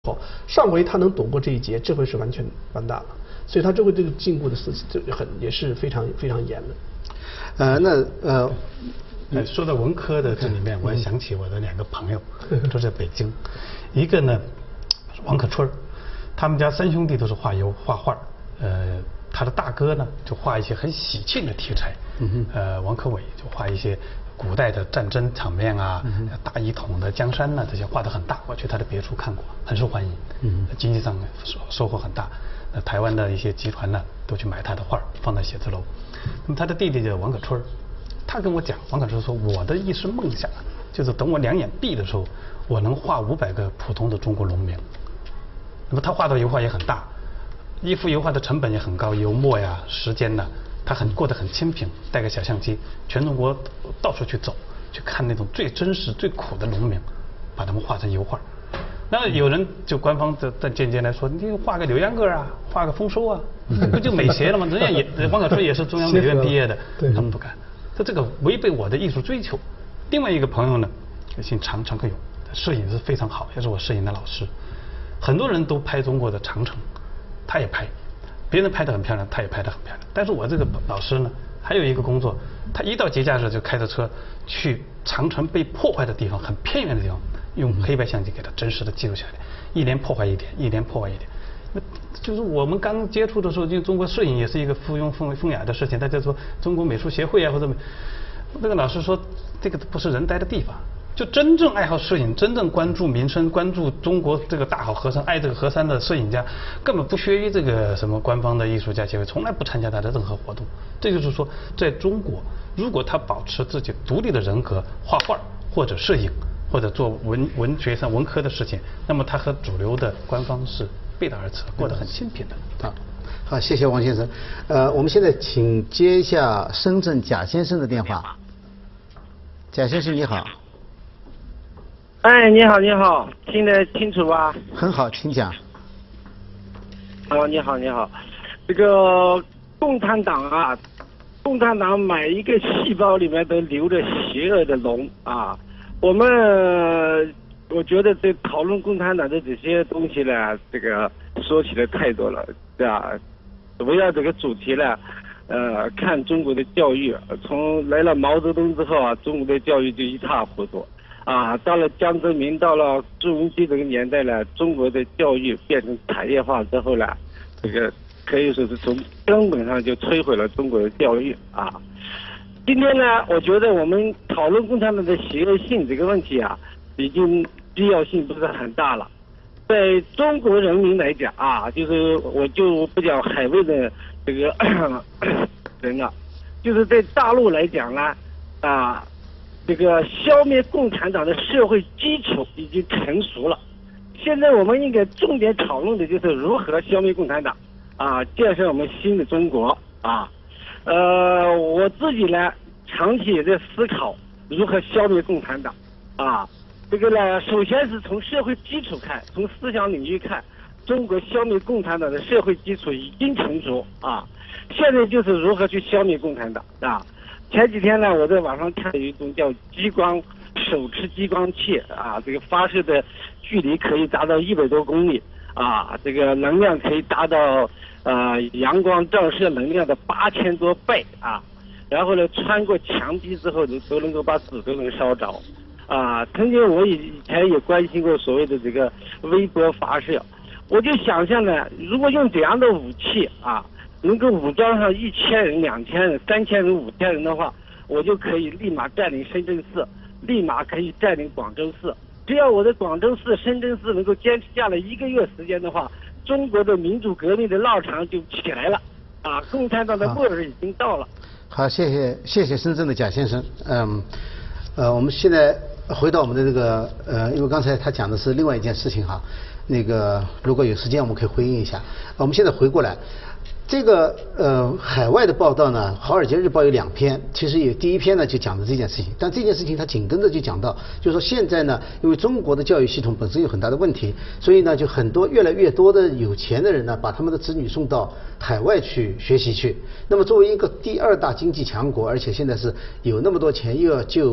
上回他能躲过这一劫，这回是完全完蛋了。所以他这回这个禁锢的事情也是非常非常严的。 说到文科的这里面，我也想起我的2个朋友，都在北京。一个呢，王可春，他们家3兄弟都是画画。他的大哥呢，就画一些很喜庆的题材。王可伟就画一些古代的战争场面啊，大一统的江山呐，这些画得很大。我去他的别处看过，很受欢迎。经济上收获很大。台湾的一些集团呢，都去买他的画放在写字楼。那么他的弟弟叫王可春，他跟我讲，王可春说，我的一生梦想就是等我2眼闭的时候，我能画500个普通的中国农民。那么他画的油画也很大，一幅油画的成本也很高，油墨呀、时间呢，他过得很清贫，带个小相机，全中国到处去走，去看那种最真实、最苦的农民，把他们画成油画。那有人就官方在间接来说，你画个扭秧歌啊，画个丰收啊，不就美协了吗？人家也王可春也是中央美院毕业的，他们不干，这个违背我的艺术追求。另外一个朋友呢，姓常克勇，摄影是非常好，也是我摄影的老师。很多人都拍中国的长城，他也拍，别人拍得很漂亮，他也拍得很漂亮。但是我这个老师呢，还有一个工作，他一到节假日就开着车去长城被破坏的地方，很偏远的地方，用黑白相机给它真实的记录下来，一年破坏一点，一年破坏一点。就是我们刚接触的时候，就中国摄影也是一个附庸风雅的事情，大家说中国美术协会啊或者那个老师说，这个不是人待的地方。就真正爱好摄影、真正关注民生、关注中国这个大好河山、爱这个河山的摄影家，根本不屑于这个什么官方的艺术家协会，从来不参加他的任何活动。这就是说，在中国，如果他保持自己独立的人格，画画或者摄影，或者做文学上文科的事情，那么他和主流的官方是背道而驰，过得很清贫的。 好，谢谢王先生。我们现在请接一下深圳贾先生的电话。贾先生你好。 哎，你好，你好，听得清楚吧？ 很好，请讲。 哦，你好，你好。这个共产党啊，共产党每一个细胞里面都流着邪恶的脓啊。我觉得这讨论共产党的这些东西呢，这个说起来太多了，对吧？围绕这个主题呢，看中国的教育，从来了毛泽东之后啊，中国的教育就一塌糊涂。到了江泽民，到了朱镕基这个年代呢，中国的教育变成产业化之后呢，这个可以说是从根本上就摧毁了中国的教育啊。今天呢，我觉得我们讨论共产党的邪恶性这个问题啊，已经必要性不是很大了。在中国人民来讲啊，就是我就不讲海外的这个人了，就是在大陆来讲呢，这个消灭共产党的社会基础已经成熟了，现在我们应该重点讨论的就是如何消灭共产党，建设我们新的中国啊。我自己呢，长期也在思考如何消灭共产党啊。这个呢，首先是从社会基础看，从思想领域看，中国消灭共产党的社会基础已经成熟啊。现在就是如何去消灭共产党啊。前几天呢，我在网上看有一种叫手持激光器啊，这个发射的距离可以达到100多公里啊，这个能量可以达到阳光照射能量的8000多倍啊，然后呢，穿过墙壁之后都能够把纸都能烧着啊。曾经我以前也关心过所谓的这个微波发射，我就想象呢，如果用这样的武器啊，能够武装上1000人、2000人、3000人、5000人的话，我就可以立马占领深圳市，立马可以占领广州市。只要我的广州市、深圳市能够坚持下来1个月时间的话，中国的民主革命的闹场就起来了啊！共产党的末日已经到了。 好，谢谢深圳的贾先生。我们现在回到我们的这个因为刚才他讲的是另外一件事情哈，那个如果有时间我们可以回应一下。我们现在回过来。这个海外的报道呢，《华尔街日报》有2篇，其实有第一篇呢就讲的这件事情，但这件事情它紧跟着就讲到，就是说现在呢，因为中国的教育系统本身有很大的问题，所以呢就越来越多的有钱的人呢，把他们的子女送到海外去学习去。那么作为一个第2大经济强国，而且现在是有那么多钱，又要救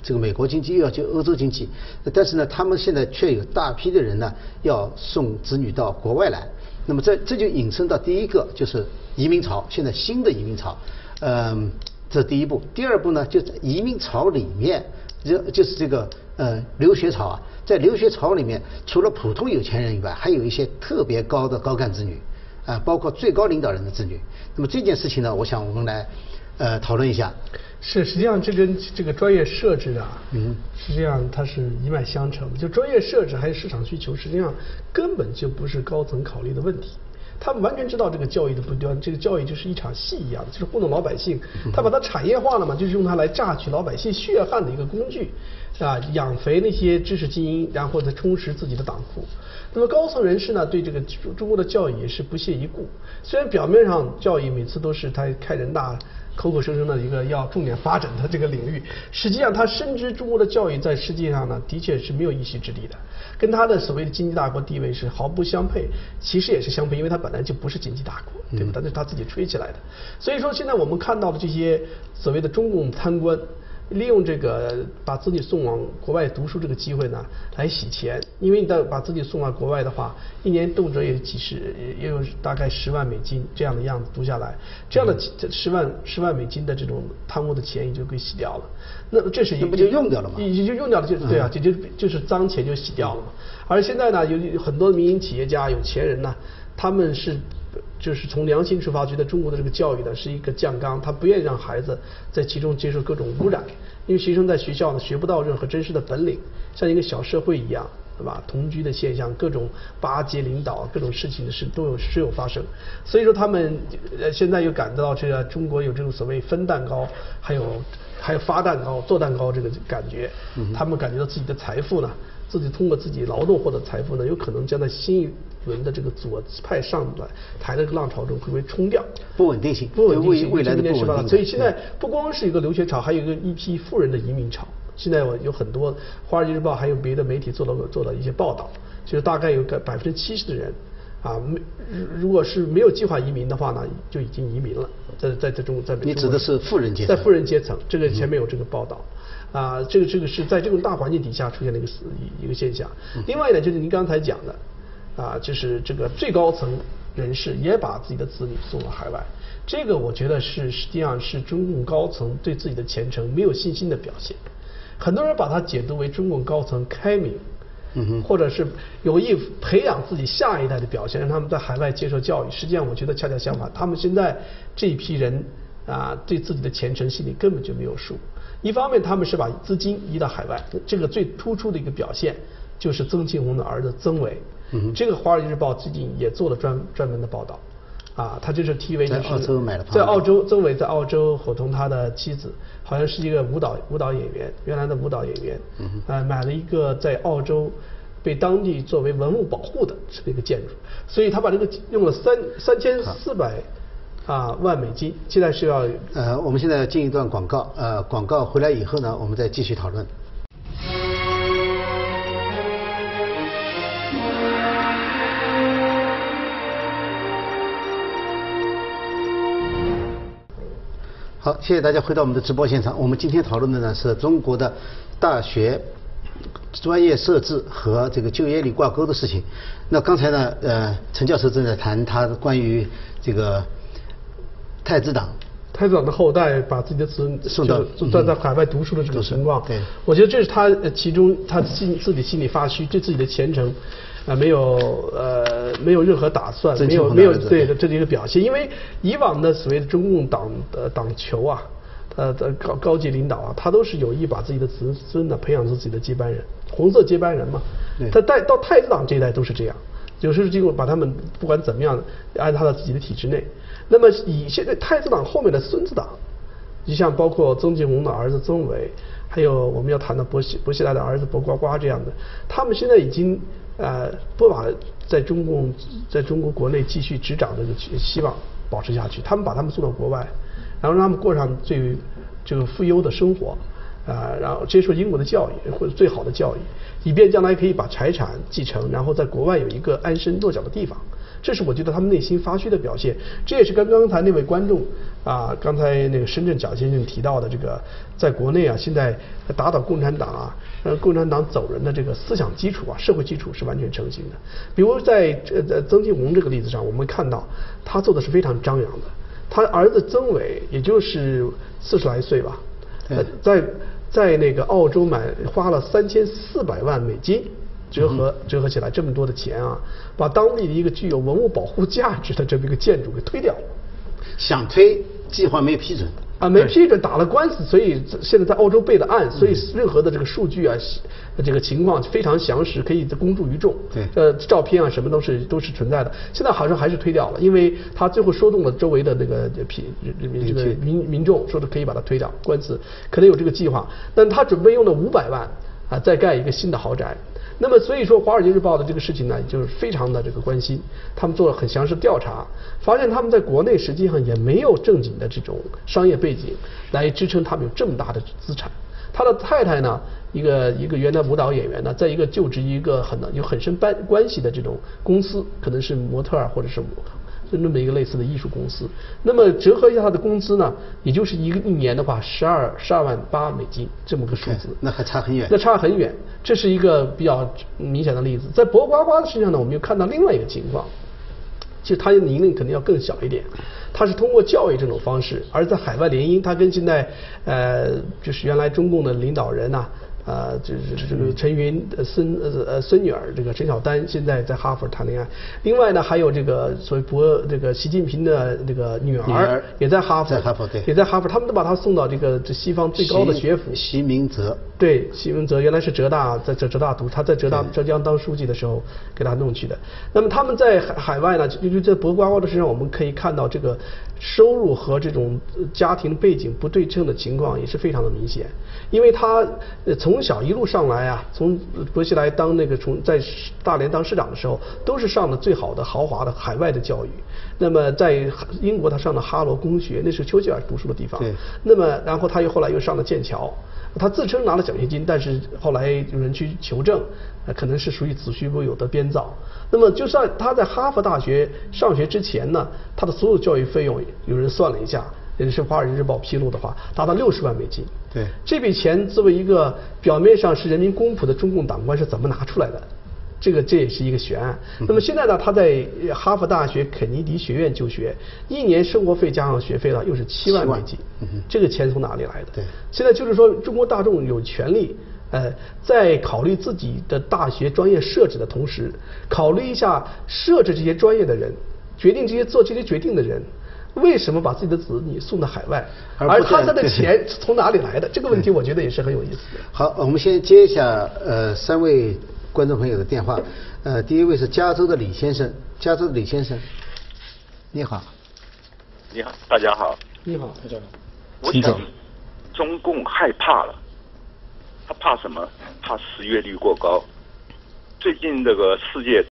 这个美国经济，又要救欧洲经济，但是呢，他们现在却有大批的人呢要送子女到国外来。那么这就引申到第一个就是移民潮，现在新的移民潮，这是第一步。第二步呢，就在移民潮里面，就是这个留学潮啊，在留学潮里面，除了普通有钱人以外，还有一些特别高的高干子女，包括最高领导人的子女。那么这件事情呢，我想我们来讨论一下。 实际上这跟这个专业设置啊，实际上它是一脉相承。就专业设置还有市场需求，实际上根本就不是高层考虑的问题。他们完全知道这个教育的不端，这个教育就是一场戏一样，就是糊弄老百姓。他把它产业化了嘛，就是用它来榨取老百姓血汗的一个工具，养肥那些知识精英，然后再充实自己的党库。那么高层人士呢，对这个中国的教育也是不屑一顾。虽然表面上教育每次都是他开人大口口声声的一个要重点发展的这个领域，实际上他深知中国的教育在世界上呢，的确是没有一席之地的，跟他的所谓的经济大国地位是毫不相配。其实也是相配，因为他本来就不是经济大国，对吧？那是他自己吹起来的。所以说，现在我们看到的这些所谓的中共贪官，利用这个把自己送往国外读书这个机会呢，来洗钱。因为你把自己送到国外的话，一年动辄也有大概10万美金这样的样子读下来，这样的10万美金的这种贪污的钱也就给洗掉了。那么这是不就用掉了吗？ 也就用掉了，对啊，就是脏钱就洗掉了嘛。而现在呢，有很多民营企业家、有钱人呢，他们就是从良心出发，觉得中国的这个教育呢是一个酱缸，他不愿意让孩子在其中接受各种污染，因为学生在学校呢学不到任何真实的本领，像一个小社会一样，对吧？同居的现象，各种巴结领导，各种事情都有发生。所以说他们现在又感到这个中国有这种所谓分蛋糕，还有发蛋糕、做蛋糕这个感觉，他们感觉到自己的财富呢，自己通过自己劳动获得财富呢，有可能将在新一轮的这个左派上来台的浪潮中会被冲掉， 不稳定性，未来的不稳定性。 所以现在不光是一个留学潮，还有一批富人的移民潮。现在有很多《华尔街日报》还有别的媒体做了一些报道，就是大概有70%的人如果是没有计划移民的话呢，就已经移民了，在中国。 你指的是富人阶层？ 在富人阶层，这个前面有这个报道。这个是在这种大环境底下出现的一个现象。另外呢，就是您刚才讲的，就是这个最高层人士也把自己的子女送到海外，这个我觉得实际上是中共高层对自己的前程没有信心的表现。很多人把它解读为中共高层开明，或者是有意培养自己下一代的表现，让他们在海外接受教育。实际上，我觉得恰恰相反，他们现在这一批人对自己的前程心里根本就没有数。一方面，他们是把资金移到海外，这个最突出的一个表现就是曾庆红的儿子曾伟。这个《华尔街日报》最近也做了专门的报道。他就是提为就是在澳洲，曾伟在澳洲伙同他的妻子，好像是一个舞蹈演员，原来的舞蹈演员，买了一个在澳洲被当地作为文物保护的这么一个建筑，所以他把这个用了3400万美金。现在是要我们现在进一段广告，广告回来以后呢，我们再继续讨论。好，谢谢大家回到我们的直播现场。我们今天讨论的呢是中国的大学专业设置和这个就业率挂钩的事情。那刚才呢，陈教授正在谈他关于这个太子党的后代把自己的子女送到在海外读书的这个情况。 对， 我觉得这是他其中他自己心里发虚，对自己的前程没有任何打算，没有对的这一个表现。因为以往的所谓的中共党球高级领导他都是有意把自己的子孙培养成自己的接班人，红色接班人嘛。他到太子党这一代都是这样，有时候经过把他们不管怎么样安插到自己的体制内。那么以现在太子党后面的孙子党，就像包括曾庆红的儿子曾伟，还有我们要谈的薄熙来的儿子薄瓜瓜这样的，他们现在已经不把在中国国内继续执掌的希望保持下去，他们把他们送到国外，然后让他们过上这个富优的生活。 然后接受英国的教育或者最好的教育，以便将来可以把财产继承，然后在国外有一个安身落脚的地方。这是我觉得他们内心发虚的表现。这也是刚才那位观众刚才那个深圳蒋先生提到的这个，在国内现在打倒共产党让共产党走人的这个思想基础社会基础是完全成型的。比如在曾庆红这个例子上，我们看到他做的是非常张扬的。他儿子曾伟也就是40来岁吧，在那个澳洲花了3400万美金。折合起来这么多的钱把当地的一个具有文物保护价值的这么一个建筑给推掉了。 想推，计划没批准没批准，打了官司，所以现在在澳洲备的案，所以任何的这个数据这个情况非常详实，可以公诸于众。 对， 照片什么都是存在的。现在好像还是推掉了，因为他最后说动了周围的那个这个民众，说的可以把它推掉，官司可能有这个计划，但他准备用了500万再盖一个新的豪宅。那么所以说，《华尔街日报》的这个事情呢，就是非常的这个关心，他们做了很详实的调查，发现他们在国内实际上也没有正经的这种商业背景来支撑他们有这么大的资产。他的太太呢，一个原来舞蹈演员呢，在一个就职一个有很深关系的这种公司，可能是模特或者是那么一个类似的艺术公司。那么折合一下他的工资呢，也就是一年的话12万8美金这么个数字， 那还差很远。 那差很远，这是一个比较明显的例子。在博呱呱的身上呢，我们又看到另外一个情况，其实他的年龄肯定要更小一点，他是通过教育这种方式，而在海外联姻，他跟现在就是原来中共的领导人就是这个陈云孙女儿这个陈小丹现在在哈佛谈恋爱。另外呢，还有这个所谓这个习近平的这个女儿也在哈佛， 对， 也在哈佛，他们都把她送到这西方最高的学府。 席明哲， 对，席明哲原来是浙大，在浙大读，他在浙江当书记的时候给他弄去的。那么他们在海外呢，就在博呱呱的身上，我们可以看到这个收入和这种家庭背景不对称的情况也是非常的明显。因为他从小一路上来从伯希莱当在大连当市长的时候，都是上的最好的豪华的海外的教育。那么在英国他上了哈罗公学，那是丘吉尔读书的地方。 对。 那么然后他后来又上了剑桥，他自称拿了奖学金，但是后来有人去求证，可能是属于子虚乌有的编造。那么就算他在哈佛大学上学之前呢，他的所有教育费用有人算了一下，也是《华尔街日报》披露的话，达到60万美金。 对， 这笔钱作为一个表面上是人民公仆的中共党官是怎么拿出来的？这也是一个悬案。那么现在呢，他在哈佛大学肯尼迪学院就学，一年生活费加上学费呢，又是7万美金。这个钱从哪里来的？ 对， 现在就是说，中国大众有权利，在考虑自己的大学专业设置的同时，考虑一下设置这些专业的人，做这些决定的人。为什么把自己的子女送到海外，而他的钱从哪里来的？这个问题我觉得也是很有意思的。 好，我们先接一下3位观众朋友的电话。第一位是加州的李先生，你好。 你好，大家好。 你好，大家好。 我想，中共害怕了，他怕什么？怕失业率过高。最近这个世界